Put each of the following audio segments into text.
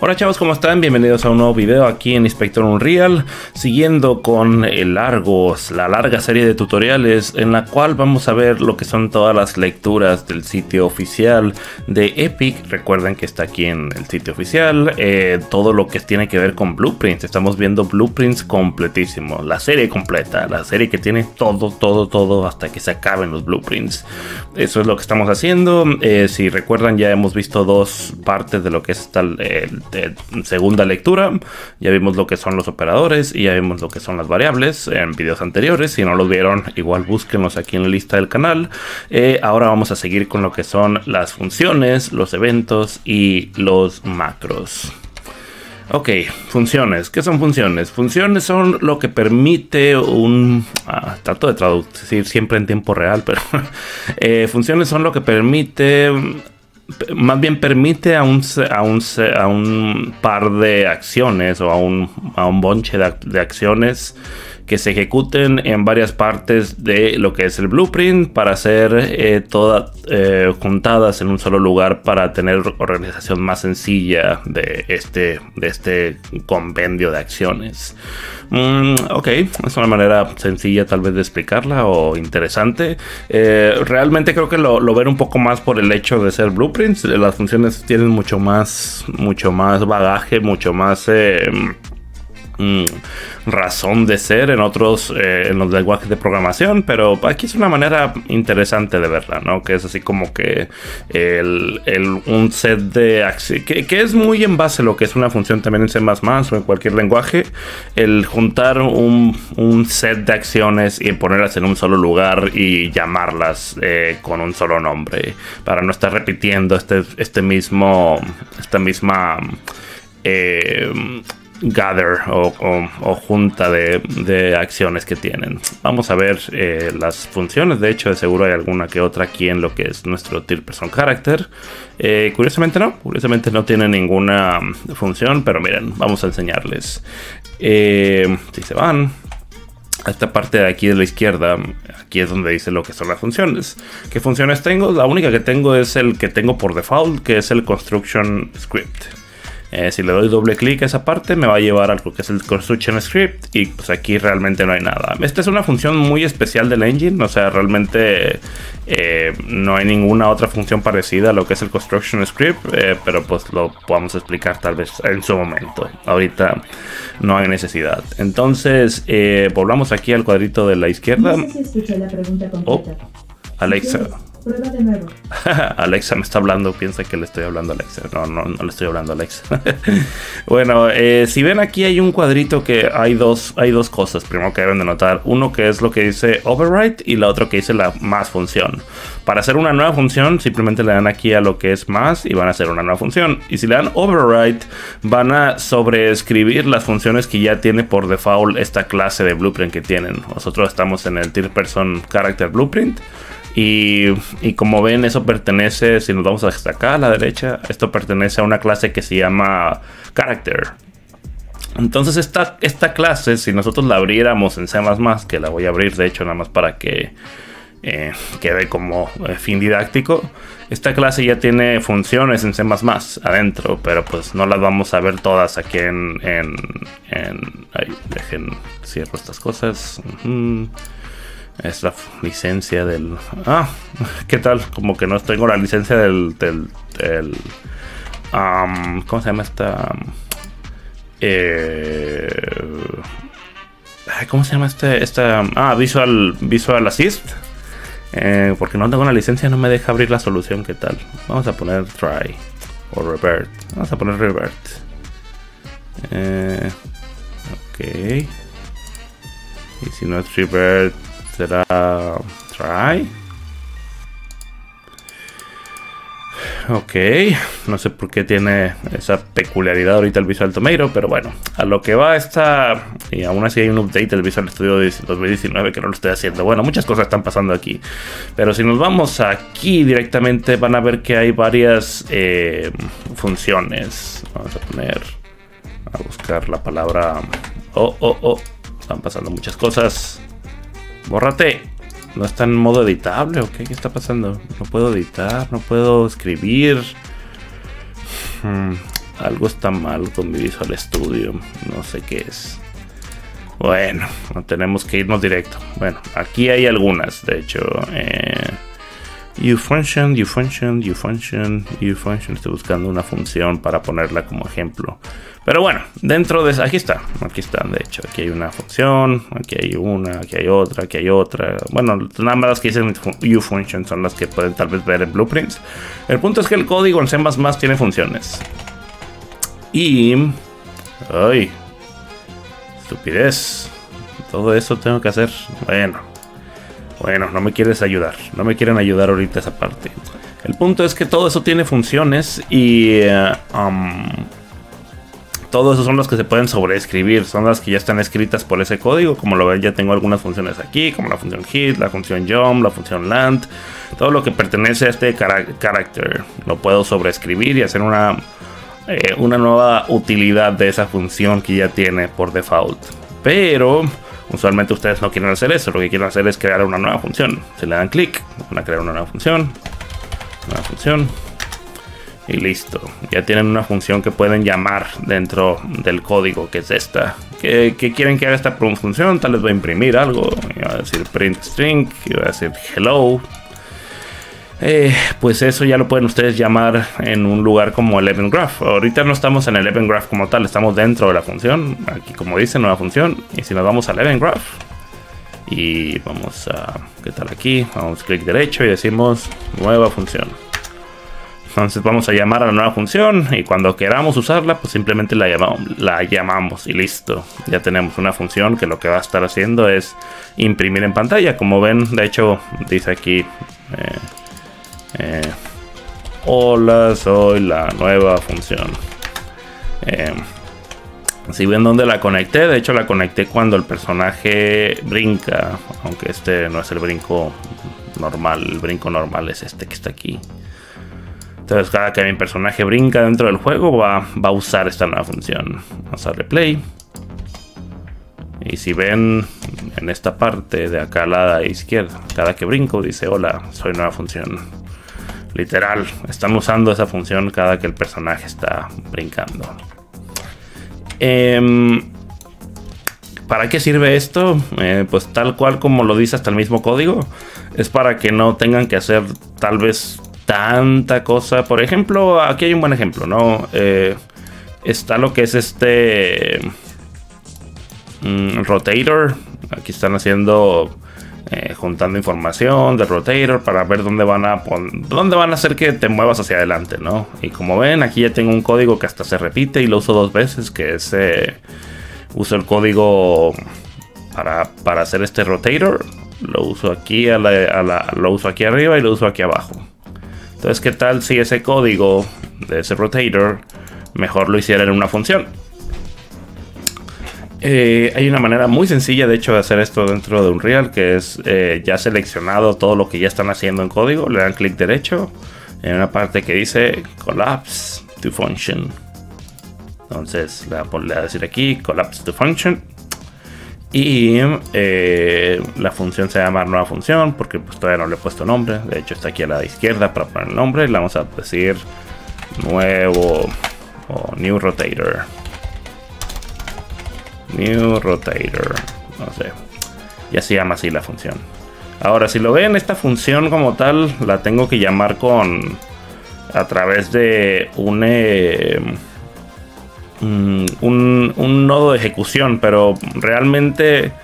Hola chavos, ¿cómo están? Bienvenidos a un nuevo video aquí en Inspector Unreal, siguiendo con la larga serie de tutoriales en la cual vamos a ver lo que son todas las lecturas del sitio oficial de Epic. Recuerden que está aquí en el sitio oficial, todo lo que tiene que ver con blueprints. Estamos viendo blueprints completísimos, la serie completa, la serie que tiene todo hasta que se acaben los blueprints. Eso es lo que estamos haciendo. Si recuerdan, ya hemos visto dos partes de lo que es esta segunda lectura. Ya vimos lo que son los operadores y ya vimos lo que son las variables en videos anteriores. Si no los vieron, igual búsquenlos aquí en la lista del canal. Ahora vamos a seguir con lo que son las funciones, los eventos y los macros. Ok, funciones. ¿Qué son funciones? Funciones son lo que permite un... trato de traducir siempre en tiempo real, pero... funciones son lo que permite... Más bien permite a un par de acciones o a un bonche de acciones que se ejecuten en varias partes de lo que es el blueprint para ser todas juntadas en un solo lugar para tener organización más sencilla de este compendio de acciones. Ok, es una manera sencilla tal vez de explicarla o interesante. Realmente creo que lo ven un poco más por el hecho de ser blueprints. Las funciones tienen mucho más bagaje, mucho más... razón de ser en otros en los lenguajes de programación, pero aquí es una manera interesante de verla, ¿no? Que es así como que un set de acciones que es muy en base a lo que es una función también en C++ o en cualquier lenguaje, el juntar un set de acciones y ponerlas en un solo lugar y llamarlas con un solo nombre para no estar repitiendo esta misma gather o junta de acciones que tienen. Vamos a ver las funciones. De hecho, de seguro hay alguna que otra aquí en lo que es nuestro third person character. Curiosamente no tiene ninguna función, pero miren, vamos a enseñarles. Si se van a esta parte de aquí de la izquierda, aquí es donde dice lo que son las funciones. ¿Qué funciones tengo? La única que tengo es el que tengo por default, que es el construction script. Si le doy doble clic a esa parte, me va a llevar a lo que es el Construction Script. Y pues aquí realmente no hay nada. Esta es una función muy especial del engine. O sea, realmente no hay ninguna otra función parecida a lo que es el Construction Script. Pero pues lo podemos explicar tal vez en su momento. Ahorita no hay necesidad. Entonces, volvamos aquí al cuadrito de la izquierda. No sé si escuché la pregunta completa. Alexa. Prueba de nuevo. Alexa me está hablando, piensa que le estoy hablando a Alexa. No le estoy hablando a Alexa. Bueno, si ven aquí hay un cuadrito que hay dos cosas, primero que deben de notar. Uno que es lo que dice override y la otra que dice la más función. Para hacer una nueva función simplemente le dan aquí a lo que es más y van a hacer una nueva función. Y si le dan override van a sobreescribir las funciones que ya tiene por default esta clase de blueprint que tienen. Nosotros estamos en el third person character blueprint. Y como ven, eso pertenece, si nos vamos hasta acá a la derecha, esto pertenece a una clase que se llama character. Entonces esta clase, si nosotros la abriéramos en C++, que la voy a abrir de hecho nada más para que quede como fin didáctico, esta clase ya tiene funciones en C++ adentro, pero pues no las vamos a ver todas aquí ahí, cierro estas cosas. Es la licencia del... ¿qué tal? Como que no tengo la licencia del ¿cómo se llama esta? ¿Cómo se llama esta? Visual Assist. Porque no tengo una licencia, no me deja abrir la solución. ¿Qué tal? Vamos a poner try o revert. Vamos a poner revert. Ok. Y si no es revert, será try. Ok, no sé por qué tiene esa peculiaridad ahorita el Visual Tomato, pero bueno, a lo que va esta, y aún así hay un update del Visual Studio 2019 que no lo estoy haciendo. Bueno, muchas cosas están pasando aquí, pero si nos vamos aquí directamente van a ver que hay varias funciones. Vamos a buscar la palabra están pasando muchas cosas. Bórrate. ¿No está en modo editable o qué? ¿Qué está pasando? No puedo editar, no puedo escribir. Algo está mal con mi Visual Studio. No sé qué es. Bueno, tenemos que irnos directo. Bueno, aquí hay algunas, de hecho. uFunction. Estoy buscando una función para ponerla como ejemplo. Pero bueno, dentro de... Aquí está, de hecho. Aquí hay una función, aquí hay una, aquí hay otra. Bueno, nada más las que dicen uFunction son las que pueden tal vez ver en Blueprints. El punto es que el código en C++ tiene funciones. Y... ¡ay! Estupidez. Todo eso tengo que hacer. Bueno, no me quieres ayudar. No me quieren ayudar ahorita esa parte. El punto es que todo eso tiene funciones y... todo eso son las que se pueden sobreescribir. Son las que ya están escritas por ese código. Como lo ven, ya tengo algunas funciones aquí, como la función hit, la función jump, la función land. Todo lo que pertenece a este character lo puedo sobreescribir y hacer una nueva utilidad de esa función que ya tiene por default. Pero usualmente ustedes no quieren hacer eso. Lo que quieren hacer es crear una nueva función. Si le dan clic, van a crear una nueva función. Y listo. Ya tienen una función que pueden llamar dentro del código, que es esta. ¿Qué quieren que haga esta función? Tal vez voy a imprimir algo. Voy a decir print string. Y voy a decir hello. Pues eso ya lo pueden ustedes llamar en un lugar como el Event Graph. Ahorita no estamos en el Event Graph como tal, estamos dentro de la función. Aquí, como dice, nueva función. Y si nos vamos al Event Graph y vamos a... ¿qué tal aquí? Vamos clic derecho y decimos nueva función. Entonces vamos a llamar a la nueva función y cuando queramos usarla, pues simplemente la llamamos y listo. Ya tenemos una función que lo que va a estar haciendo es imprimir en pantalla. Como ven, de hecho, dice aquí... hola, soy la nueva función. Si ven dónde la conecté, de hecho la conecté cuando el personaje brinca, aunque este no es el brinco normal. El brinco normal es este que está aquí. Entonces cada que mi personaje brinca dentro del juego va a usar esta nueva función. Vamos a darle play. Y si ven en esta parte de acá a la izquierda, cada que brinco dice hola, soy nueva función. Literal, están usando esa función cada que el personaje está brincando. ¿Para qué sirve esto? Pues tal cual como lo dice hasta el mismo código. Es para que no tengan que hacer tal vez tanta cosa. Por ejemplo, aquí hay un buen ejemplo, ¿no? Está lo que es este... rotator. Aquí están haciendo... juntando información de rotator para ver dónde van a hacer que te muevas hacia adelante, ¿no? Y como ven, aquí ya tengo un código que hasta se repite y lo uso 2 veces, que es uso el código para hacer este rotator. Lo uso aquí lo uso aquí arriba y lo uso aquí abajo. Entonces, ¿qué tal si ese código de ese rotator mejor lo hiciera en una función? Hay una manera muy sencilla, de hecho, de hacer esto dentro de Unreal, que es ya seleccionado todo lo que ya están haciendo en código. Le dan clic derecho en una parte que dice Collapse to Function. Entonces le voy a decir aquí Collapse to Function. Y la función se llama nueva función porque pues todavía no le he puesto nombre. De hecho está aquí a la izquierda para poner el nombre. Le vamos a decir nuevo o New Rotator. New Rotator, no sé, ya se llama así la función. Ahora, si lo ven, esta función como tal la tengo que llamar a través de un nodo de ejecución, pero realmente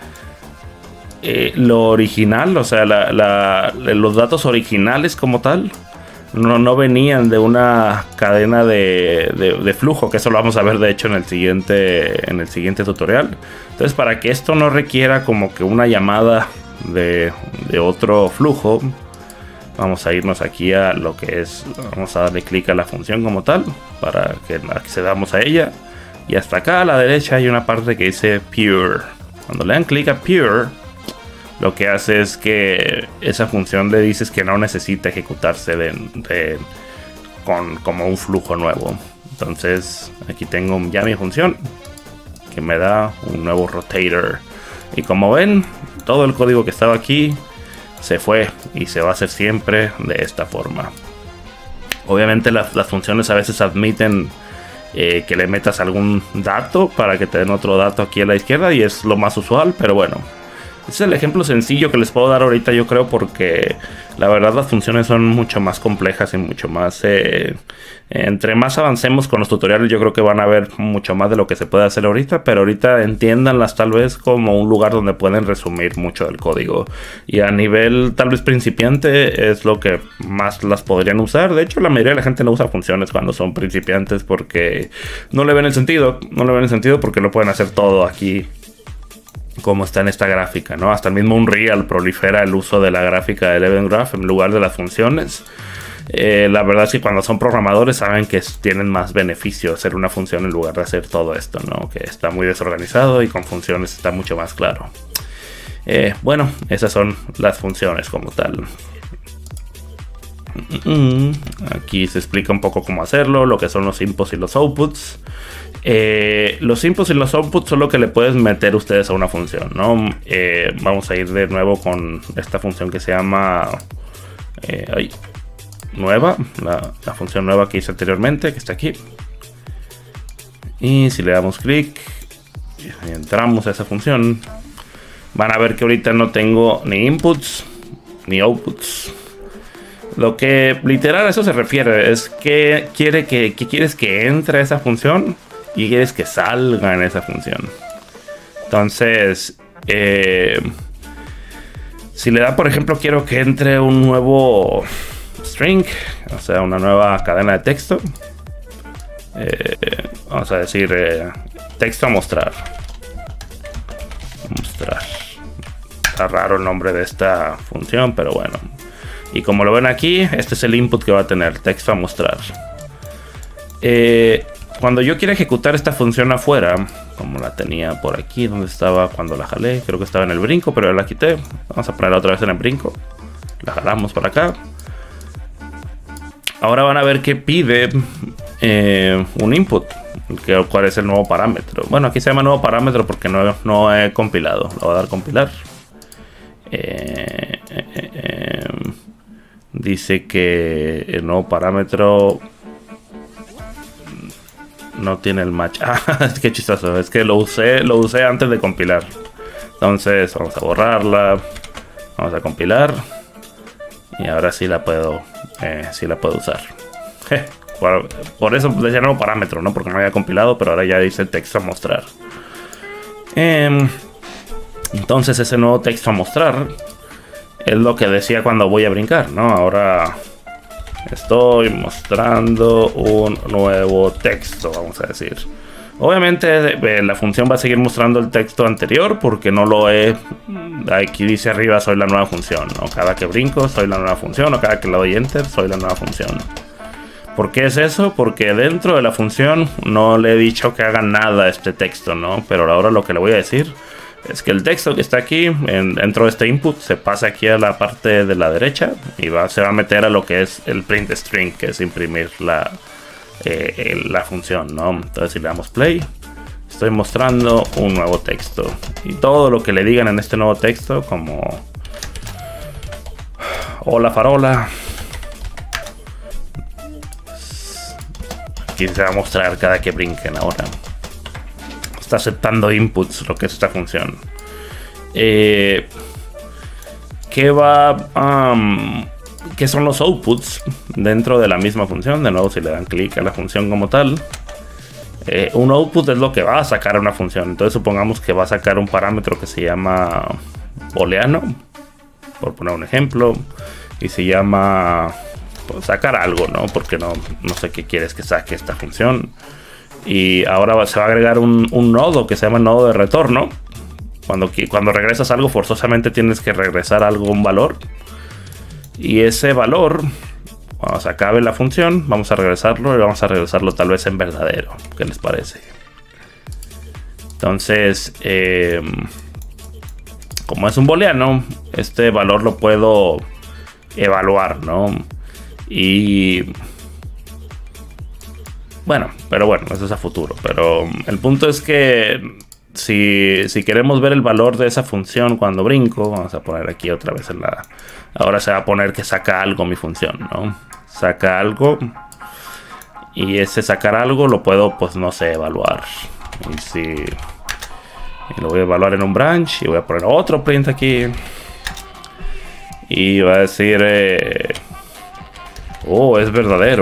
lo original, o sea, los datos originales como tal no venían de una cadena de flujo, que eso lo vamos a ver de hecho en el siguiente tutorial. Entonces, para que esto no requiera como que una llamada de otro flujo, vamos a irnos aquí a lo que es, vamos a darle clic a la función como tal para que accedamos a ella. Y hasta acá a la derecha hay una parte que dice Pure. Cuando le dan clic a Pure, lo que hace es que esa función le dices que no necesita ejecutarse como un flujo nuevo. Entonces aquí tengo ya mi función que me da un nuevo rotator. Y como ven, todo el código que estaba aquí se fue y se va a hacer siempre de esta forma. Obviamente las funciones a veces admiten que le metas algún dato para que te den otro dato aquí a la izquierda, y es lo más usual, pero bueno. Ese es el ejemplo sencillo que les puedo dar ahorita, yo creo, porque la verdad las funciones son mucho más complejas y mucho más... entre más avancemos con los tutoriales, yo creo que van a ver mucho más de lo que se puede hacer ahorita, pero ahorita entiéndanlas tal vez como un lugar donde pueden resumir mucho del código. Y a nivel tal vez principiante es lo que más las podrían usar. De hecho, la mayoría de la gente no usa funciones cuando son principiantes porque no le ven el sentido. No le ven el sentido porque lo pueden hacer todo aquí como está en esta gráfica, ¿no? Hasta el mismo Unreal prolifera el uso de la gráfica del Event Graph en lugar de las funciones. La verdad es que cuando son programadores saben que tienen más beneficio hacer una función en lugar de hacer todo esto, ¿no? Que está muy desorganizado y con funciones está mucho más claro. Bueno, esas son las funciones como tal. Aquí se explica un poco cómo hacerlo, lo que son los inputs y los outputs. Los inputs y los outputs son lo que le puedes meter ustedes a una función, ¿no? Vamos a ir de nuevo con esta función que se llama nueva, la función nueva que hice anteriormente, que está aquí. Y si le damos clic y entramos a esa función, van a ver que ahorita no tengo ni inputs ni outputs. Lo que literal a eso se refiere es que quieres que entre a esa función y quieres que salga en esa función. Entonces, si le da, por ejemplo, quiero que entre un nuevo string, o sea, una nueva cadena de texto. Vamos a decir texto a mostrar. Está raro el nombre de esta función, pero bueno. Y como lo ven aquí, este es el input que va a tener, texto a mostrar. Cuando yo quiera ejecutar esta función afuera, como la tenía por aquí, donde estaba cuando la jalé, creo que estaba en el brinco, pero ya la quité. Vamos a ponerla otra vez en el brinco. La jalamos para acá. Ahora van a ver que pide un input, cuál es el nuevo parámetro. Bueno, aquí se llama nuevo parámetro porque no he compilado. Lo voy a dar a compilar. Dice que el nuevo parámetro no tiene el match. Es que chistoso, es que lo usé antes de compilar. Entonces vamos a borrarla, vamos a compilar y ahora sí la puedo usar. Por eso decía nuevo parámetro, no porque no había compilado, pero ahora ya dice el texto a mostrar. Entonces ese nuevo texto a mostrar es lo que decía cuando voy a brincar, ¿no? Ahora estoy mostrando un nuevo texto, vamos a decir. Obviamente la función va a seguir mostrando el texto anterior porque no lo he... Aquí dice arriba soy la nueva función, ¿no? Cada que brinco soy la nueva función, o cada que le doy enter soy la nueva función. ¿Por qué es eso? Porque dentro de la función no le he dicho que haga nada a este texto, ¿no? Pero ahora lo que le voy a decir es que el texto que está aquí dentro de este input se pasa aquí a la parte de la derecha y se va a meter a lo que es el print string, que es imprimir la función, ¿no? Entonces si le damos play, estoy mostrando un nuevo texto y todo lo que le digan en este nuevo texto, como hola farola, aquí se va a mostrar cada que brinquen. Ahora está aceptando inputs, lo que es esta función. ¿Qué son los outputs dentro de la misma función? De nuevo, si le dan clic a la función como tal, un output es lo que va a sacar una función. Entonces supongamos que va a sacar un parámetro que se llama booleano, por poner un ejemplo, y se llama sacar algo, ¿no? Porque no sé qué quieres que saque esta función. Y ahora se va a agregar un nodo que se llama nodo de retorno. Cuando regresas algo, forzosamente tienes que regresar un valor. Y ese valor, cuando se acabe la función, vamos a regresarlo y vamos a regresarlo tal vez en verdadero. ¿Qué les parece? Entonces, como es un booleano, este valor lo puedo evaluar, ¿no? Y bueno, eso es a futuro. Pero el punto es que si queremos ver el valor de esa función cuando brinco, vamos a poner aquí otra vez ahora se va a poner que saca algo mi función, ¿no? Saca algo. Y ese sacar algo lo puedo, pues no sé, evaluar. Y lo voy a evaluar en un branch. Y voy a poner otro print aquí. Y va a decir... oh, es verdadero.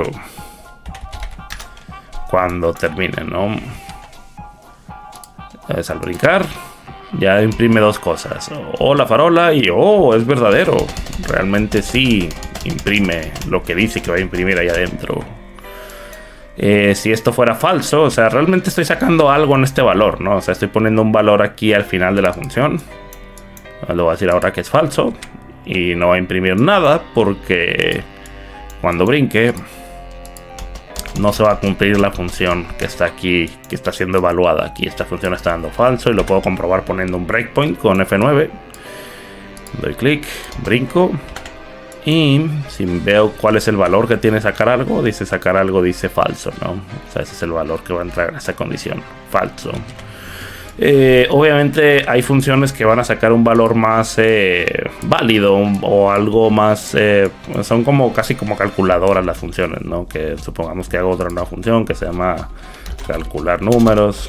Cuando termine, ¿no? Entonces, al brincar, ya imprime dos cosas. O la farola y oh, es verdadero. Realmente sí imprime lo que dice que va a imprimir ahí adentro. Si esto fuera falso, o sea, realmente estoy sacando algo en este valor, ¿no? O sea, estoy poniendo un valor aquí al final de la función. Lo voy a decir ahora que es falso. Y no va a imprimir nada porque cuando brinque no se va a cumplir la función que está aquí, que está siendo evaluada. Aquí esta función está dando falso y lo puedo comprobar poniendo un breakpoint con F9. Doy clic, brinco. Y si veo cuál es el valor que tiene sacar algo, dice falso, ¿no? O sea, ese es el valor que va a entrar en esa condición, falso. Obviamente hay funciones que van a sacar un valor más válido o algo más... son como casi como calculadoras las funciones, ¿no? Que supongamos que hago otra nueva función que se llama calcular números.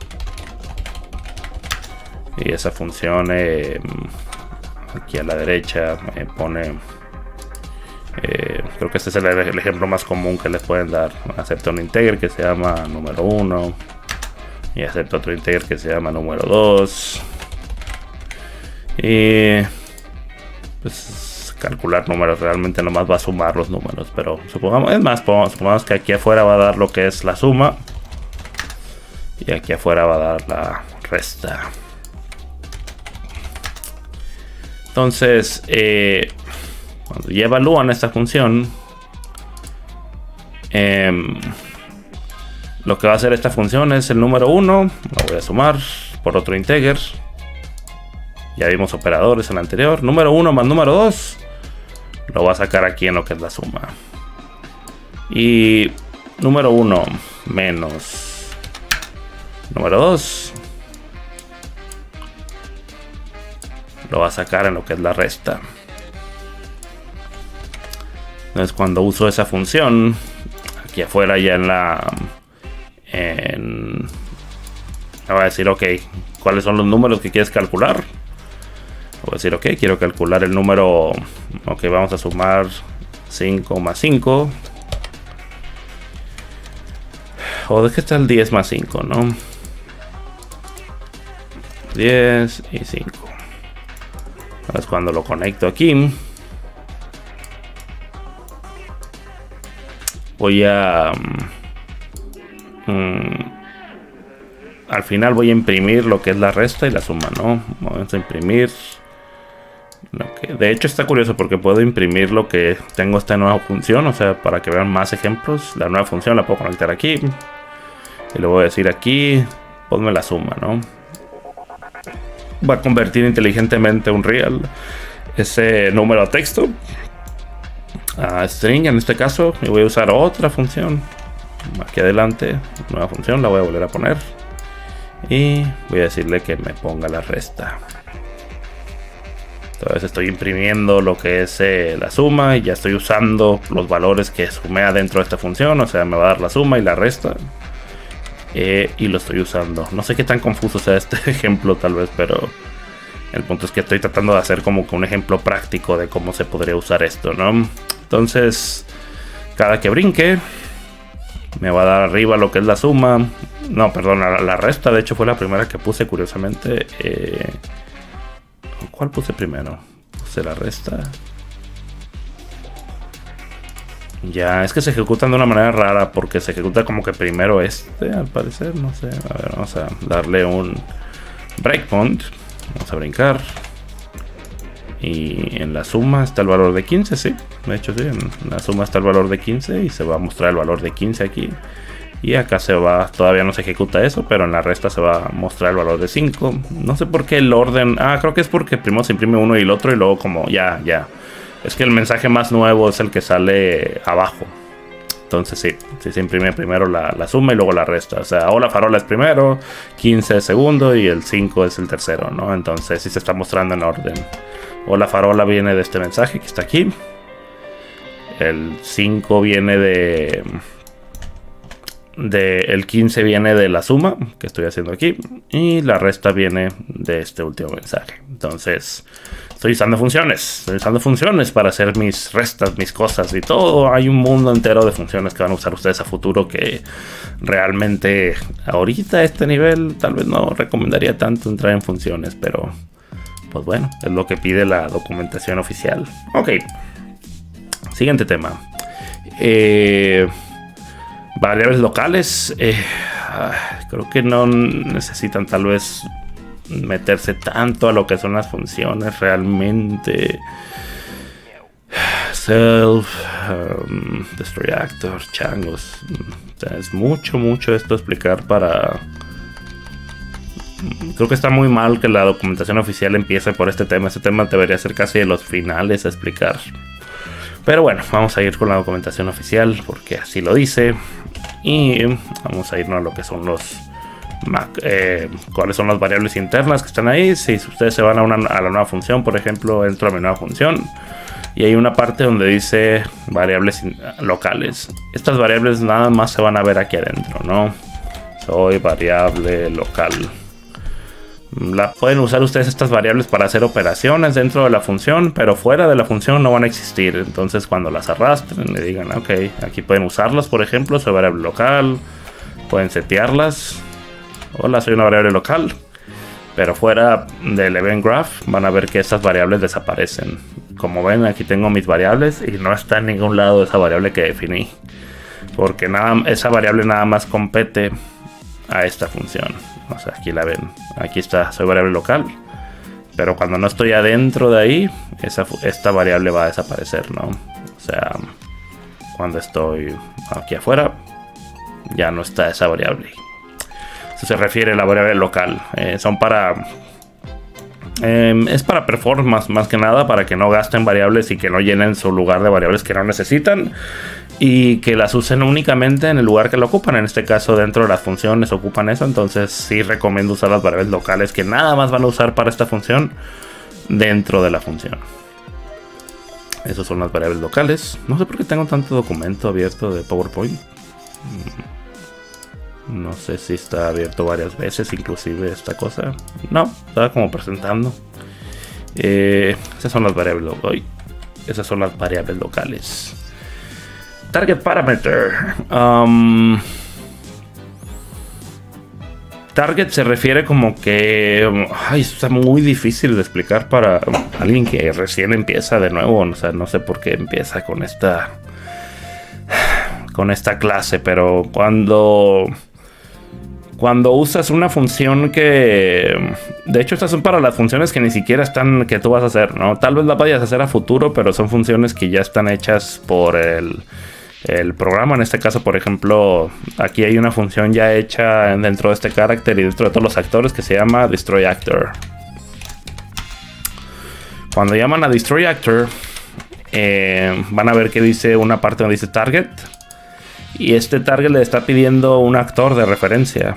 Y esa función aquí a la derecha me pone... creo que este es el ejemplo más común que les pueden dar. Acepta un integer que se llama número 1. Y acepto otro integer que se llama número 2. Y pues calcular números realmente nomás va a sumar los números. Pero supongamos que aquí afuera va a dar lo que es la suma. Y aquí afuera va a dar la resta. Entonces, cuando ya evalúan esta función, lo que va a hacer esta función es el número 1, lo voy a sumar por otro integer. Ya vimos operadores en el anterior. Número 1 más número 2 lo voy a sacar aquí en lo que es la suma. Y número 1 menos número 2 lo va a sacar en lo que es la resta. Entonces cuando uso esa función aquí afuera ya me va a decir ok, ¿cuáles son los números que quieres calcular? Voy a decir ok, quiero calcular el número. Ok, vamos a sumar 5 más 5. O de que está el 10 más 5, ¿no? 10 y 5. Entonces cuando lo conecto aquí, voy a... al final voy a imprimir lo que es la resta y la suma, ¿no? Vamos a imprimir lo que... De hecho está curioso porque puedo imprimir lo que tengo esta nueva función. O sea, para que vean más ejemplos, la nueva función la puedo conectar aquí. Y le voy a decir aquí, ponme la suma, ¿no? Va a convertir inteligentemente un real ese número a texto a string en este caso. Y voy a usar otra función aquí adelante, nueva función, la voy a volver a poner y voy a decirle que me ponga la resta. Entonces estoy imprimiendo lo que es la suma y ya estoy usando los valores que sumé adentro de esta función. O sea, me va a dar la suma y la resta y lo estoy usando. No sé qué tan confuso sea este ejemplo tal vez, pero el punto es que estoy tratando de hacer como que un ejemplo práctico de cómo se podría usar esto, ¿no? Entonces cada que brinque me va a dar arriba lo que es la suma. No, perdón, la resta. De hecho fue la primera que puse, curiosamente. ¿Cuál puse primero? Puse la resta. Ya, es que se ejecutan de una manera rara porque se ejecuta como que primero al parecer. No sé. A ver, vamos a darle un breakpoint. Vamos a brincar. Y en la suma está el valor de 15, sí. De hecho, sí, en la suma está el valor de 15 y se va a mostrar el valor de 15 aquí. Y acá todavía no se ejecuta eso, pero en la resta se va a mostrar el valor de 5. No sé por qué el orden... creo que es porque primero se imprime uno y el otro y luego como ya. Es que el mensaje más nuevo es el que sale abajo. Entonces sí se imprime primero la suma y luego la resta. O sea, o la farola es primero, 15 es segundo y el 5 es el tercero, ¿no? Entonces sí se está mostrando en orden. O la farola viene de este mensaje que está aquí. El 5 viene de el 15 viene de la suma que estoy haciendo aquí y la resta viene de este último mensaje. Entonces estoy usando funciones para hacer mis restas, mis cosas y todo. Hay un mundo entero de funciones que van a usar ustedes a futuro que realmente ahorita a este nivel tal vez no recomendaría tanto entrar en funciones, pero pues bueno, es lo que pide la documentación oficial. Ok, siguiente tema. Variables locales. Creo que no necesitan tal vez meterse tanto a lo que son las funciones realmente. Self, destroy actor, changos. O sea, es mucho esto explicar para... Creo que está muy mal que la documentación oficial empiece por este tema. Este tema debería ser casi de los finales a explicar. Pero bueno, vamos a ir con la documentación oficial porque así lo dice. Y vamos a irnos a lo que son los... cuáles son las variables internas que están ahí. Si ustedes se van a la nueva función, por ejemplo, entro a mi nueva función y hay una parte donde dice variables locales. Estas variables nada más se van a ver aquí adentro, ¿no? Soy variable local. Pueden usar ustedes estas variables para hacer operaciones dentro de la función, pero fuera de la función no van a existir. Entonces cuando las arrastren, le digan, ok, aquí pueden usarlas, por ejemplo, soy variable local. Pueden setearlas. Hola, soy una variable local. Pero fuera del event graph van a ver que estas variables desaparecen. Como ven, aquí tengo mis variables y no está en ningún lado esa variable que definí. Porque esa variable nada más compete a esta función. O sea, aquí la ven. Aquí está, soy variable local. Pero cuando no estoy adentro de ahí, esta variable va a desaparecer, ¿no? O sea, cuando estoy aquí afuera, ya no está esa variable. Eso se refiere a la variable local. Son para... es para performance más que nada, para que no gasten variables y que no llenen su lugar de variables que no necesitan. Y que las usen únicamente en el lugar que lo ocupan. En este caso, dentro de las funciones ocupan eso. Entonces sí recomiendo usar las variables locales que nada más van a usar para esta función dentro de la función. Esas son las variables locales. No sé por qué tengo tanto documento abierto de PowerPoint. No sé si está abierto varias veces inclusive esta cosa. No, estaba como presentando. Esas son las variables Esas son las variables locales. Target parameter. Target se refiere como que... está muy difícil de explicar para alguien que recién empieza de nuevo. O sea, no sé por qué empieza con esta clase. Pero cuando usas una función que... De hecho, estas son para las funciones que ni siquiera están... que tú vas a hacer, ¿no? Tal vez las vayas a hacer a futuro, pero son funciones que ya están hechas por el programa. En este caso, por ejemplo, aquí hay una función ya hecha dentro de este carácter y dentro de todos los actores que se llama destroy actor. Cuando llaman a destroy actor, van a ver que dice una parte donde dice target, y este target le está pidiendo un actor de referencia.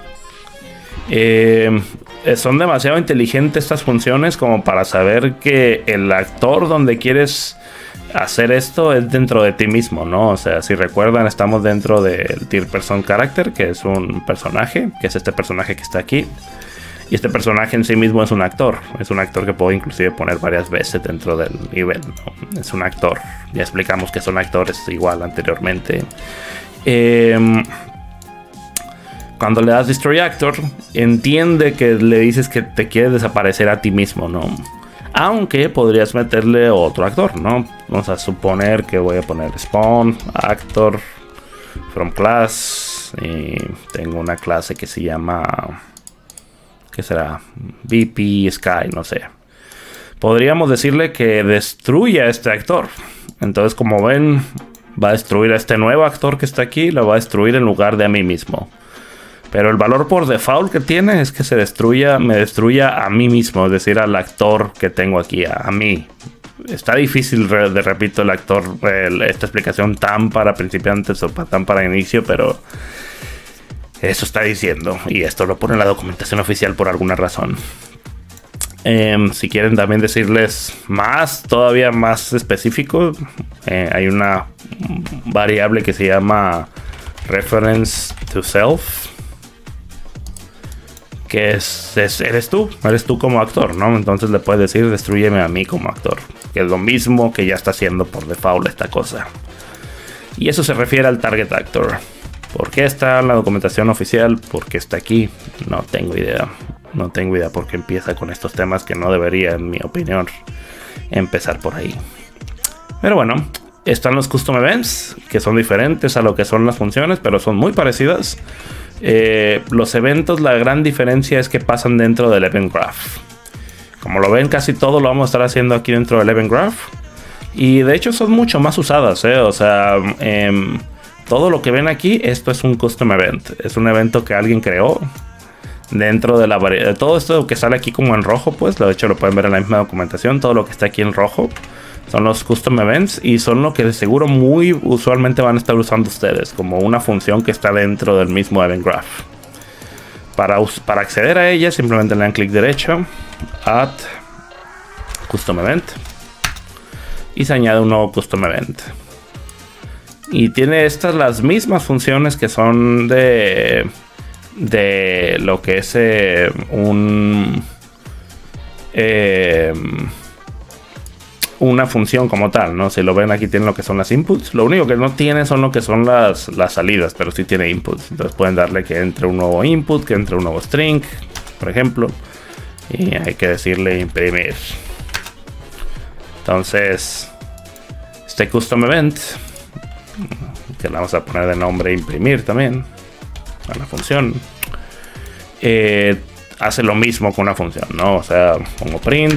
Son demasiado inteligentes estas funciones como para saber que el actor donde quieres hacer esto es dentro de ti mismo, ¿no? O sea, si recuerdan, estamos dentro del tier person character, que es un personaje, que es este personaje que está aquí. Y este personaje en sí mismo es un actor. Es un actor que puedo inclusive poner varias veces dentro del nivel, ¿no? Es un actor. Ya explicamos que son actores igual anteriormente. Cuando le das destroy actor, entiende que le dices que te quieres desaparecer a ti mismo, ¿no? Aunque podrías meterle otro actor, ¿no? Vamos a suponer que voy a poner spawn, actor, from class. Y tengo una clase que se llama... ¿qué será? VP Sky, no sé. Podríamos decirle que destruya a este actor. Entonces, como ven, va a destruir a este nuevo actor que está aquí. Lo va a destruir en lugar de a mí mismo. Pero el valor por default que tiene es que me destruya a mí mismo, es decir, al actor que tengo aquí, a mí. Está difícil, repito, esta explicación tan para principiantes o tan para inicio, pero eso está diciendo. Y esto lo pone en la documentación oficial por alguna razón. Si quieren también decirles todavía más específico, hay una variable que se llama reference to self, que eres tú como actor, ¿no? Entonces le puedes decir destrúyeme a mí como actor, que es lo mismo que ya está haciendo por default esta cosa. Y eso se refiere al target actor. ¿Por qué está en la documentación oficial? ¿Por qué está aquí? No tengo idea. No tengo idea por qué empieza con estos temas que no debería, en mi opinión, empezar por ahí. Pero bueno, están los custom events, que son diferentes a lo que son las funciones, pero son muy parecidas. Los eventos, la gran diferencia es que pasan dentro del Event Graph. Como lo ven, casi todo lo vamos a estar haciendo aquí dentro del Event Graph. Y de hecho son mucho más usadas, o sea, todo lo que ven aquí, esto es un custom event. Es un evento que alguien creó dentro de la variedad. Todo esto que sale aquí como en rojo, pues, de hecho lo pueden ver en la misma documentación. Todo lo que está aquí en rojo son los custom events y son lo que de seguro muy usualmente van a estar usando ustedes como una función que está dentro del mismo Event Graph. Para acceder a ella simplemente le dan clic derecho, Add Custom Event, y se añade un nuevo Custom Event. Y tiene estas las mismas funciones que son de lo que es una función como tal, ¿no? Si lo ven aquí tiene lo que son las inputs. Lo único que no tiene son lo que son las salidas, pero sí tiene inputs. Entonces pueden darle que entre un nuevo input, que entre un nuevo string, por ejemplo. Y hay que decirle imprimir. Entonces, este custom event, que le vamos a poner de nombre imprimir también, a la función, hace lo mismo con una función, ¿no? O sea, pongo print.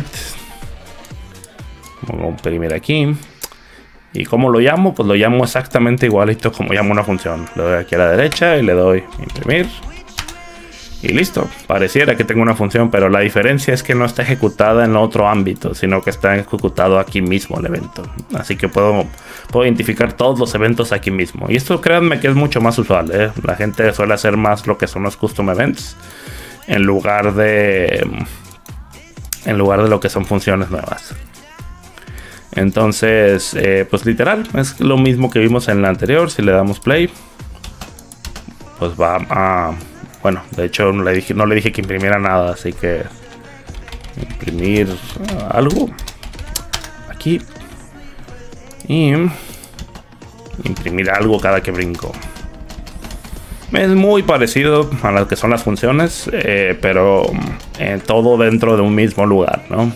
Pongo imprimir aquí. ¿Y cómo lo llamo? Pues lo llamo exactamente igualito como llamo una función. Le doy aquí a la derecha y le doy imprimir. Y listo. Pareciera que tengo una función, pero la diferencia es que no está ejecutada en otro ámbito, sino que está ejecutado aquí mismo el evento. Así que puedo identificar todos los eventos aquí mismo. Y esto créanme que es mucho más usual, ¿eh? La gente suele hacer más lo que son los custom events en lugar de lo que son funciones nuevas. Entonces, pues literal, es lo mismo que vimos en la anterior. Si le damos play, pues va a... Bueno, de hecho no le dije que imprimiera nada, así que... Imprimir algo. Aquí. Y... imprimir algo cada que brinco. Es muy parecido a lo que son las funciones, pero todo dentro de un mismo lugar, ¿no?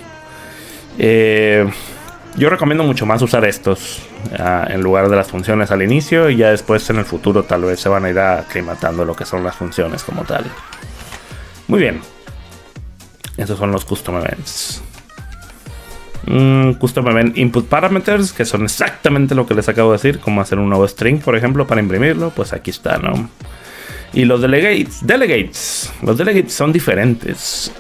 Yo recomiendo mucho más usar estos en lugar de las funciones al inicio, y ya después en el futuro tal vez se van a ir aclimatando lo que son las funciones como tal. Muy bien. Esos son los custom events. Custom event input parameters, que son exactamente lo que les acabo de decir, como hacer un nuevo string, por ejemplo, para imprimirlo. Pues aquí está, ¿no? Y los delegates. Los delegates son diferentes.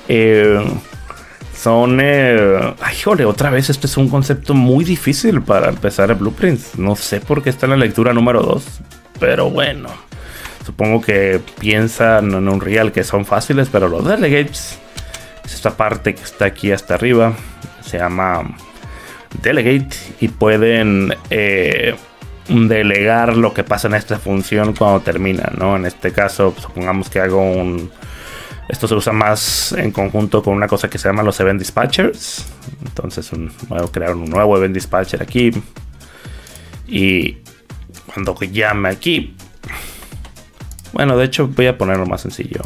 Ay, jole, otra vez este es un concepto muy difícil para empezar a Blueprints. No sé por qué está en la lectura número 2, pero bueno, supongo que piensan en Unreal que son fáciles, pero los delegates es esta parte que está aquí hasta arriba, se llama delegate, y pueden delegar lo que pasa en esta función cuando termina, ¿no? En este caso, supongamos que hago esto se usa más en conjunto con una cosa que se llama los Event Dispatchers. Entonces voy a crear un nuevo Event Dispatcher aquí. Y cuando llame aquí... Bueno, de hecho voy a ponerlo más sencillo.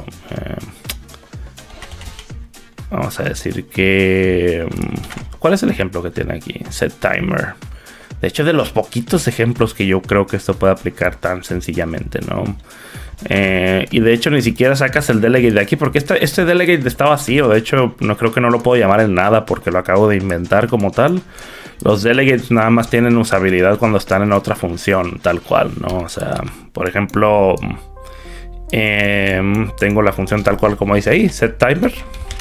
Vamos a decir que... ¿Cuál es el ejemplo que tiene aquí? Set Timer. De hecho, de los poquitos ejemplos que yo creo que esto puede aplicar tan sencillamente, ¿no? Y de hecho ni siquiera sacas el delegate de aquí, porque este delegate está vacío. De hecho no creo que no lo puedo llamar en nada, porque lo acabo de inventar como tal. Los delegates nada más tienen usabilidad cuando están en otra función, tal cual, ¿no? O sea, por ejemplo, tengo la función tal cual como dice ahí, set timer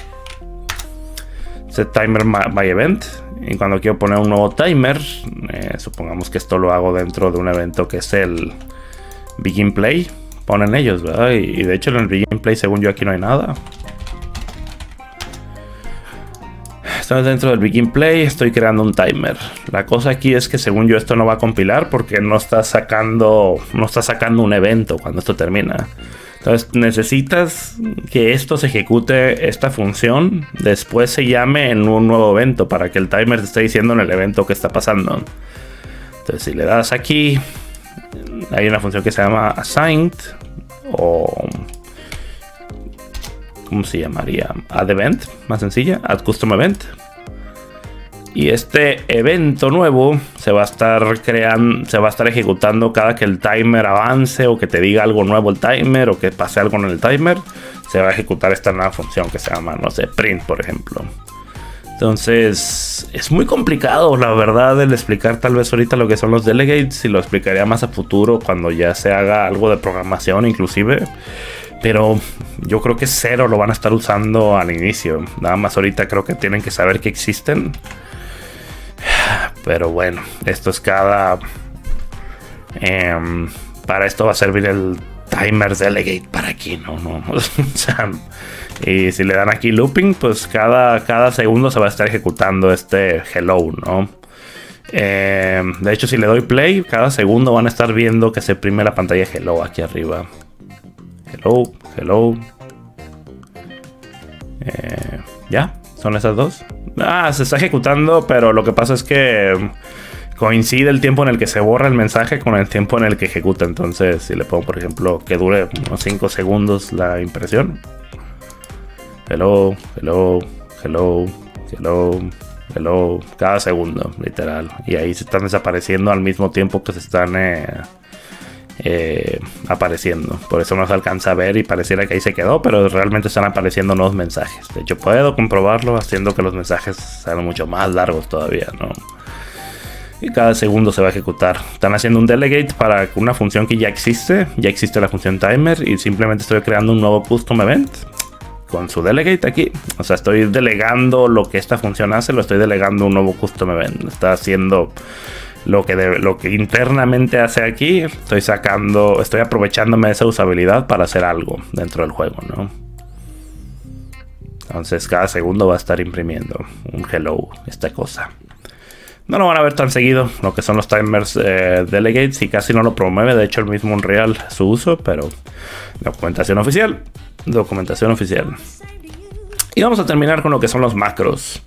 by event. Y cuando quiero poner un nuevo timer, supongamos que esto lo hago dentro de un evento que es el begin play. Ponen ellos, ¿verdad? Y de hecho en el begin play, según yo, aquí no hay nada. estamos dentro del Begin Play, estoy creando un timer. La cosa aquí es que según yo esto no va a compilar porque no está sacando un evento cuando esto termina. Entonces necesitas que esto se ejecute, esta función, después se llame en un nuevo evento para que el timer te esté diciendo en el evento que está pasando. Entonces si le das aquí, hay una función que se llama assigned o ¿cómo se llamaría? Add event, más sencilla, add custom event. Y este evento nuevo se va a estar ejecutando cada que el timer avance o que te diga algo nuevo el timer o que pase algo en el timer. Se va a ejecutar esta nueva función que se llama, no sé, print, por ejemplo. Entonces, es muy complicado, la verdad, el explicar tal vez ahorita lo que son los delegates, y lo explicaría más a futuro cuando ya se haga algo de programación inclusive. Pero yo creo que cero lo van a estar usando al inicio. Nada más ahorita creo que tienen que saber que existen. Pero bueno, esto es cada... para esto va a servir el timer delegate para aquí, no. O sea, y si le dan aquí looping, pues cada segundo se va a estar ejecutando este hello, ¿no? De hecho, si le doy play, cada segundo van a estar viendo que se imprime la pantalla hello aquí arriba. Hello. Ya, son esas dos. Se está ejecutando, pero lo que pasa es que coincide el tiempo en el que se borra el mensaje con el tiempo en el que ejecuta. Entonces, si le pongo, por ejemplo, que dure unos 5 segundos la impresión. Hello. Cada segundo, literal. Y ahí se están desapareciendo al mismo tiempo que se están apareciendo. Por eso no se alcanza a ver y pareciera que ahí se quedó, pero realmente están apareciendo nuevos mensajes. De hecho, puedo comprobarlo haciendo que los mensajes sean mucho más largos todavía, ¿no? Y cada segundo se va a ejecutar. Están haciendo un delegate para una función que ya existe la función timer, y simplemente estoy creando un nuevo custom event con su delegate aquí. O sea, estoy delegando lo que esta función hace, lo estoy delegando un nuevo custom event. Está haciendo lo que internamente hace aquí. Estoy aprovechándome de esa usabilidad para hacer algo dentro del juego, ¿no? Entonces cada segundo va a estar imprimiendo un hello, esta cosa. No lo van a ver tan seguido lo que son los timers delegates, y casi no lo promueve. De hecho, el mismo Unreal su uso, pero documentación oficial. Y vamos a terminar con lo que son los macros.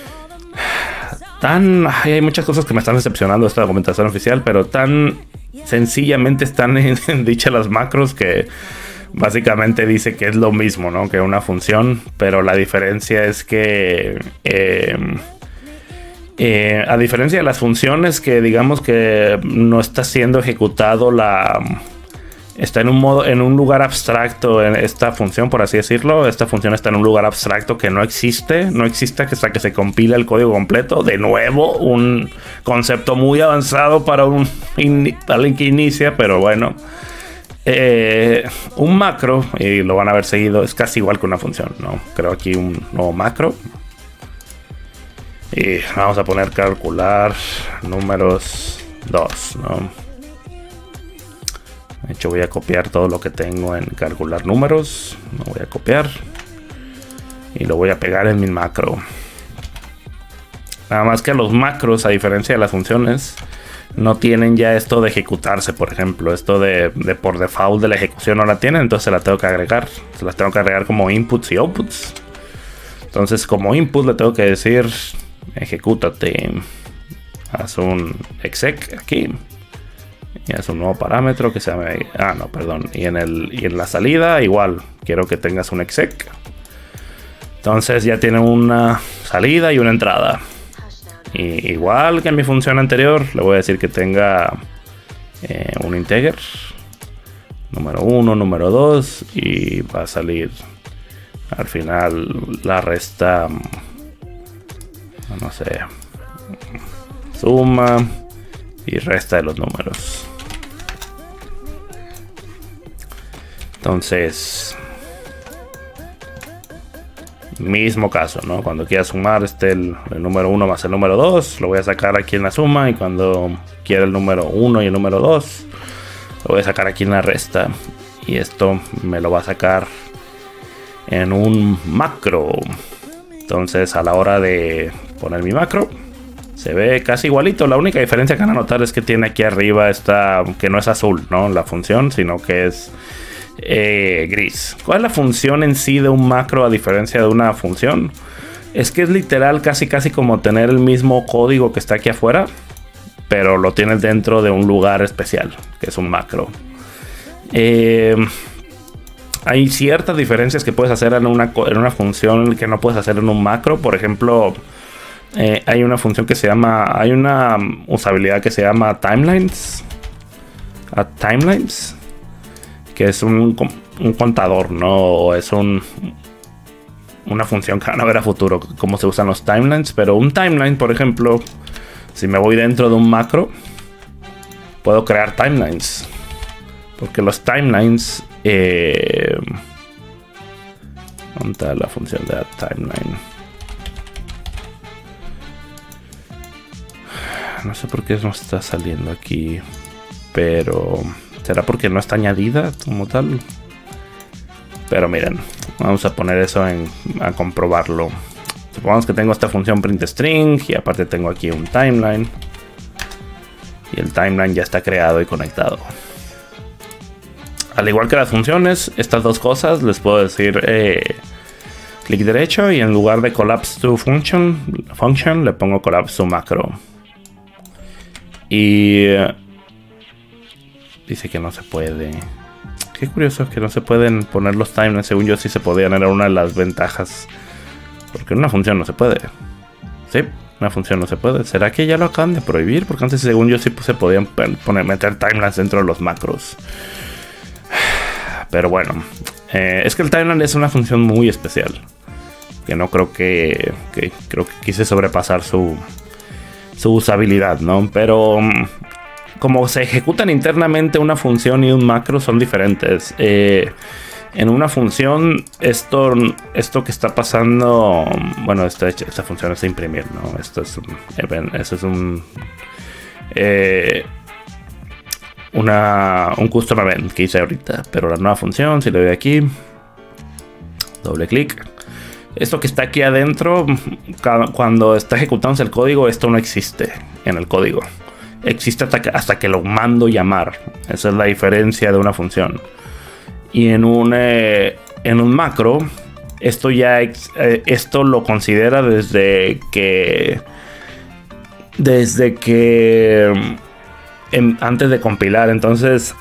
Hay muchas cosas que me están decepcionando de esta documentación oficial, pero tan sencillamente están dichas las macros que básicamente dice que es lo mismo, ¿no? Que una función, pero la diferencia es que a diferencia de las funciones que digamos que no está siendo ejecutado está en un lugar abstracto en esta función, por así decirlo. Esta función está en un lugar abstracto que no existe hasta que se compila el código completo. De nuevo, un concepto muy avanzado para alguien que inicia, pero bueno. Un macro, y lo van a ver seguido, es casi igual que una función, ¿no? Creo aquí un nuevo macro. Y vamos a poner calcular números 2, ¿no? De hecho, voy a copiar todo lo que tengo en calcular números. Lo voy a copiar y lo voy a pegar en mi macro. Nada más que los macros, a diferencia de las funciones, no tienen ya esto de ejecutarse. Por ejemplo, esto de por default de la ejecución no la tienen, entonces se la tengo que agregar. Se las tengo que agregar como inputs y outputs. Entonces, como input le tengo que decir ejecútate. Haz un exec aquí. Y es un nuevo parámetro que se llama... Y en la salida igual. Quiero que tengas un exec. Entonces ya tiene una salida y una entrada. Y igual que en mi función anterior, le voy a decir que tenga un integer. Número 1, número 2. Y va a salir al final la resta... No sé. Suma y resta de los números. Entonces, mismo caso, ¿no? Cuando quiera sumar el número 1 más el número 2, lo voy a sacar aquí en la suma. Y cuando quiera el número 1 y el número 2, lo voy a sacar aquí en la resta. Y esto me lo va a sacar en un macro. Entonces a la hora de poner mi macro se ve casi igualito. La única diferencia que van a notar es que tiene aquí arriba esta, que no es azul, ¿no? La función, sino que es gris. ¿Cuál es la función en sí de un macro a diferencia de una función? Es que es literal casi como tener el mismo código que está aquí afuera, pero lo tienes dentro de un lugar especial, que es un macro. Hay ciertas diferencias que puedes hacer en una función que no puedes hacer en un macro. Por ejemplo, hay una función que se llama, hay una usabilidad que se llama timelines, que es un contador, ¿no? O es una función que van a ver a futuro cómo se usan los timelines. Pero un timeline, por ejemplo, si me voy dentro de un macro, puedo crear timelines, porque los timelines, ¿dónde está la función de timeline? No sé por qué no está saliendo aquí, pero ¿será porque no está añadida como tal? Pero miren, vamos a poner eso a comprobarlo. Supongamos que tengo esta función printString y aparte tengo aquí un timeline. Y el timeline ya está creado y conectado. Al igual que las funciones, estas dos cosas les puedo decir clic derecho y en lugar de collapse to function le pongo collapse to macro. Y dice que no se puede. Qué curioso que no se pueden poner los timelines. Según yo sí se podían, era una de las ventajas. Porque en una función no se puede. Sí, una función no se puede. ¿Será que ya lo acaban de prohibir? Porque antes según yo sí se podían meter timelines dentro de los macros. Pero bueno, es que el timeline es una función muy especial. Que no creo que creo que quise sobrepasar su usabilidad, ¿no? Pero como se ejecutan internamente una función y un macro son diferentes. En una función, esto que está pasando, bueno, esta función es de imprimir, ¿no? Esto es un event, eso es un custom event que hice ahorita. Pero la nueva función, si le doy aquí, doble clic, esto que está aquí adentro, cuando está ejecutándose el código, esto no existe en el código. Existe hasta que lo mando llamar. Esa es la diferencia de una función. Y en un macro, esto lo considera desde que antes de compilar. Entonces,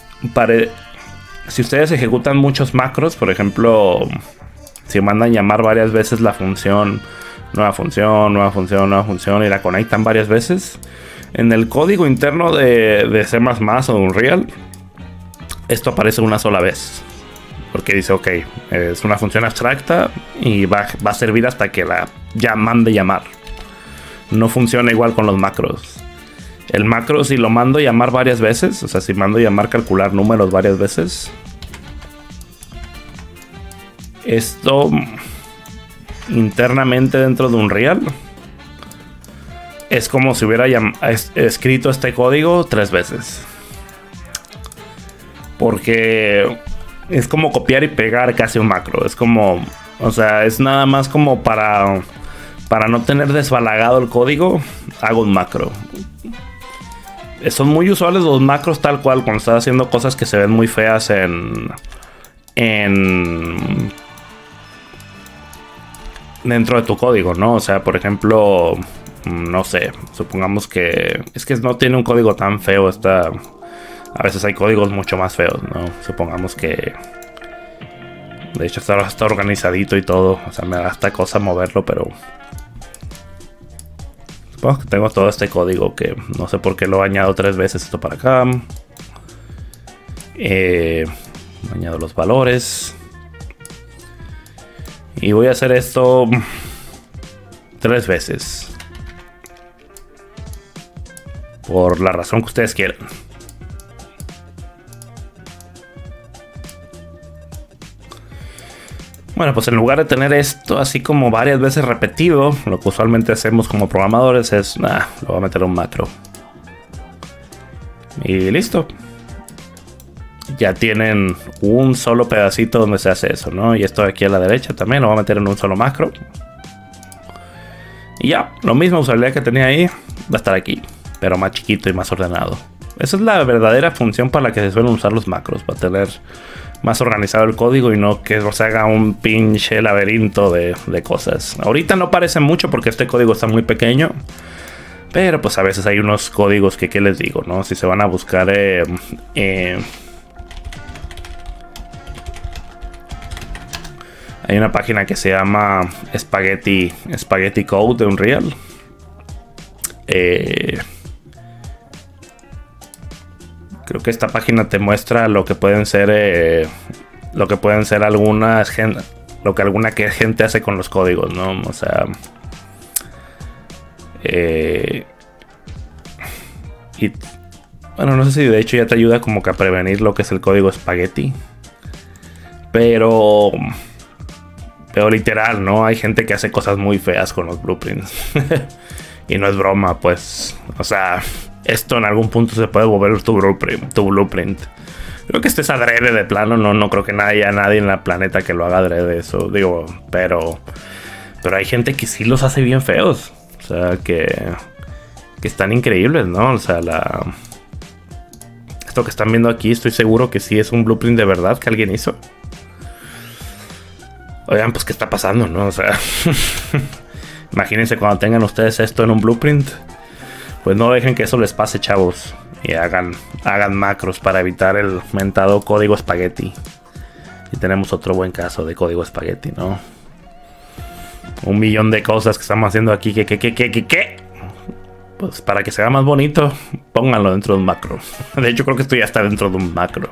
si ustedes ejecutan muchos macros, por ejemplo, si mandan llamar varias veces la función, nueva función, y la conectan varias veces, en el código interno de C++ o de Unreal, esto aparece una sola vez. Porque dice, ok, es una función abstracta y va a servir hasta que ya mande llamar. No funciona igual con los macros. El macro, si lo mando llamar varias veces, o sea, si mando llamar calcular números varias veces, esto internamente dentro de Unreal es como si hubiera escrito este código 3 veces. Porque es como copiar y pegar casi un macro. Es como, o sea, es nada más como para no tener desbalagado el código, hago un macro. Son muy usuales los macros tal cual cuando estás haciendo cosas que se ven muy feas dentro de tu código, ¿no? O sea, por ejemplo, no sé, supongamos que no tiene un código tan feo. A veces hay códigos mucho más feos, ¿no? Supongamos que de hecho está organizadito y todo. O sea, me da hasta cosa moverlo, pero supongo que tengo todo este código que no sé por qué lo añado 3 veces esto para acá. Añado los valores. Y voy a hacer esto 3 veces. Por la razón que ustedes quieran. Bueno, pues en lugar de tener esto así como varias veces repetido, lo que usualmente hacemos como programadores es, lo voy a meter en un macro. Y listo. Ya tienen un solo pedacito donde se hace eso, ¿no? Y esto de aquí a la derecha también lo voy a meter en un solo macro. Y ya, lo mismo usabilidad que tenía ahí, va a estar aquí, pero más chiquito y más ordenado. Esa es la verdadera función para la que se suelen usar los macros, para tener más organizado el código y no que se haga un pinche laberinto de cosas. Ahorita no parece mucho porque este código está muy pequeño, pero pues a veces hay unos códigos que, ¿qué les digo, no? Si se van a buscar hay una página que se llama Spaghetti Code de Unreal. Creo que esta página te muestra lo que pueden ser alguna gente hace con los códigos, ¿no? O sea, y bueno, no sé si de hecho ya te ayuda como que a prevenir lo que es el código Spaghetti, pero literal, ¿no? Hay gente que hace cosas muy feas con los blueprints. Y no es broma, pues. O sea, esto en algún punto se puede volver tu blueprint. Creo que este es adrede de plano. No creo que haya nadie en la planeta que lo haga adrede eso. Digo, pero hay gente que sí los hace bien feos. O sea, que están increíbles, ¿no? O sea, esto que están viendo aquí, estoy seguro que sí es un blueprint de verdad que alguien hizo. Oigan, pues, ¿qué está pasando, no? O sea, imagínense cuando tengan ustedes esto en un blueprint. Pues no dejen que eso les pase, chavos. Y hagan macros para evitar el mentado código espagueti. Y tenemos otro buen caso de código espagueti, ¿no? 1.000.000 de cosas que estamos haciendo aquí. ¿Qué? Pues para que se vea más bonito, pónganlo dentro de un macro. De hecho, creo que esto ya está dentro de un macro.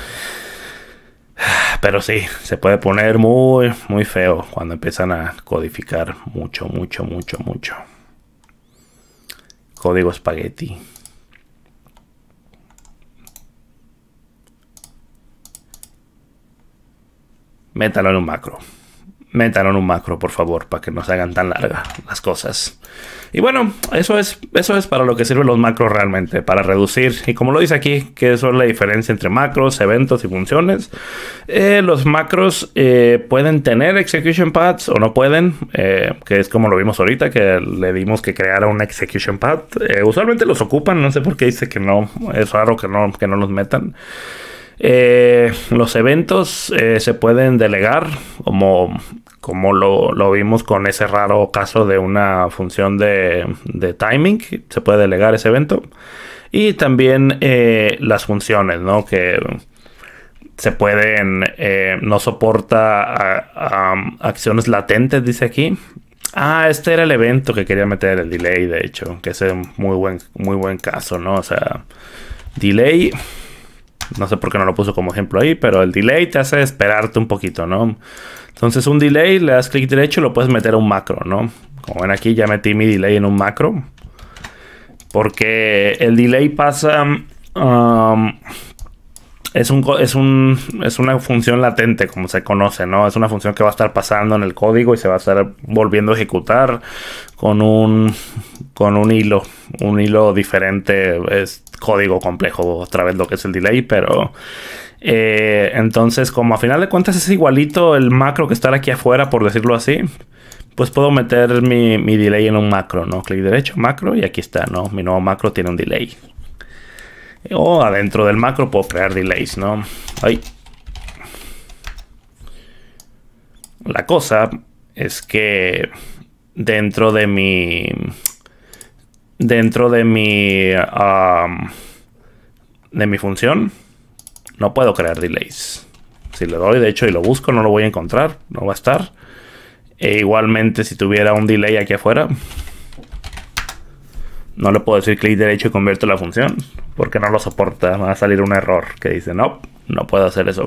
Pero sí, se puede poner muy, muy feo cuando empiezan a codificar mucho. Código espagueti. Métalo en un macro. Métalo en un macro, por favor, para que no se hagan tan largas las cosas. Y bueno, eso es para lo que sirven los macros realmente, para reducir. Y como lo dice aquí, que eso es la diferencia entre macros, eventos y funciones. Los macros pueden tener execution paths o no pueden, que es como lo vimos ahorita, que le dimos que creara un execution path. Usualmente los ocupan, no sé por qué dice que no. Es raro que no los metan. Los eventos se pueden delegar, como lo vimos con ese raro caso de una función de timing. Se puede delegar ese evento. Y también las funciones, ¿no? Que se pueden... no soporta acciones latentes, dice aquí. Este era el evento que quería meter, el delay, de hecho. Que es un muy buen caso, ¿no? O sea, delay... No sé por qué no lo puso como ejemplo ahí, pero el delay te hace esperarte un poquito, ¿no? Entonces un delay, le das clic derecho y lo puedes meter a un macro, ¿no? Como ven aquí, ya metí mi delay en un macro. Porque el delay pasa... es una función latente, como se conoce, ¿no? Es una función que va a estar pasando en el código y se va a estar volviendo a ejecutar con un hilo diferente. Es código complejo otra vez lo que es el delay, pero entonces, como a final de cuentas es igualito el macro que estar aquí afuera, por decirlo así, pues puedo meter mi delay en un macro, ¿no? Clic derecho, macro, y aquí está, ¿no? Mi nuevo macro tiene un delay. O adentro del macro puedo crear delays, ¿no? Ahí. La cosa es que dentro de mi función no puedo crear delays. Si le doy de hecho y lo busco, no lo voy a encontrar, no va a estar. E igualmente, si tuviera un delay aquí afuera, no le puedo decir clic derecho y convierto la función, porque no lo soporta. Va a salir un error que dice no puedo hacer eso.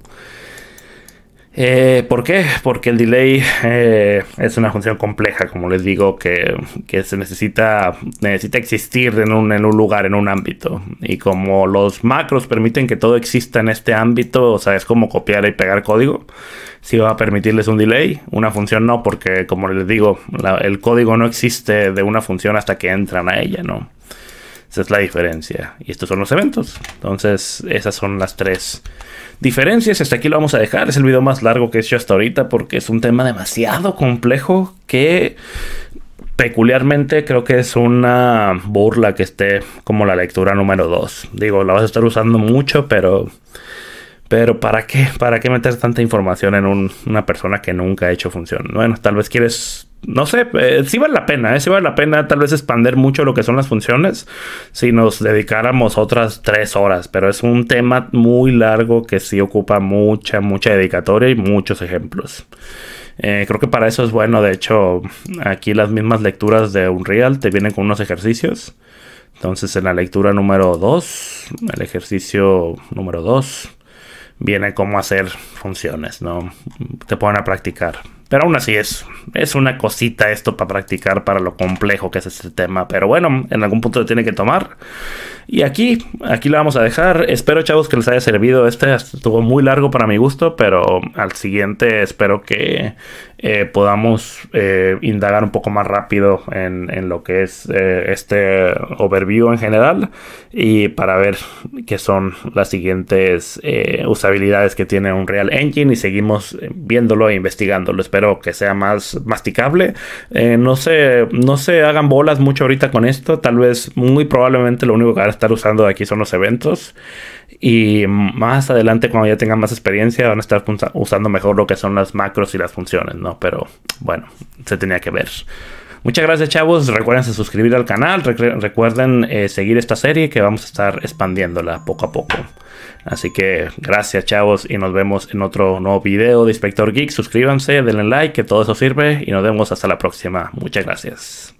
¿Por qué? Porque el delay es una función compleja, como les digo, que se necesita existir en un lugar, en un ámbito. Y como los macros permiten que todo exista en este ámbito, o sea, es como copiar y pegar código. Sí va a permitirles un delay, una función no, porque como les digo, el código no existe de una función hasta que entran a ella, ¿no? Esa es la diferencia. Y estos son los eventos. Entonces, esas son las tres diferencias. Hasta aquí lo vamos a dejar. Es el video más largo que he hecho hasta ahorita porque es un tema demasiado complejo que peculiarmente creo que es una burla que esté como la lectura número 2. Digo, la vas a estar usando mucho, pero ¿para qué? ¿Para qué meter tanta información en una persona que nunca ha hecho función? Bueno, tal vez quieres, no sé, sí vale la pena, sí vale la pena tal vez expander mucho lo que son las funciones si nos dedicáramos otras 3 horas, pero es un tema muy largo que sí ocupa mucha dedicatoria y muchos ejemplos. Creo que para eso es bueno. De hecho, aquí las mismas lecturas de Unreal te vienen con unos ejercicios. Entonces, en la lectura número 2, el ejercicio número 2, viene cómo hacer funciones, ¿no? Te ponen a practicar. Pero aún así es una cosita esto para practicar para lo complejo que es este tema. Pero bueno, en algún punto lo tiene que tomar. Y aquí lo vamos a dejar. Espero, chavos, que les haya servido. Este estuvo muy largo para mi gusto, pero al siguiente espero que podamos indagar un poco más rápido en lo que es este overview en general, y para ver qué son las siguientes usabilidades que tiene Unreal Engine, y seguimos viéndolo e investigándolo. Espero que sea más masticable. No se hagan bolas mucho ahorita con esto. Tal vez, muy probablemente, lo único que van a estar usando de aquí son los eventos. Y más adelante, cuando ya tengan más experiencia, van a estar usando mejor lo que son las macros y las funciones, ¿no? Pero bueno, se tenía que ver. Muchas gracias, chavos. Recuerden suscribir al canal. Recuerden seguir esta serie, que vamos a estar expandiéndola poco a poco. Así que gracias, chavos, y nos vemos en otro nuevo video de Inspector Geek. Suscríbanse, denle like, que todo eso sirve, y nos vemos hasta la próxima. Muchas gracias.